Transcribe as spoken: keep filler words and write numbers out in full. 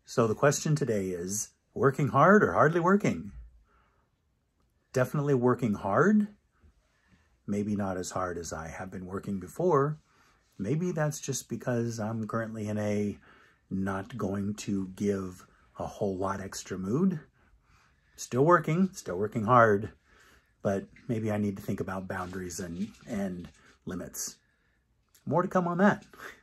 So the question today is, working hard or hardly working? Definitely working hard. Maybe not as hard as I have been working before. Maybe that's just because I'm currently in a not going to give a whole lot extra mood. Still working, still working hard, but maybe I need to think about boundaries and, and limits. More to come on that.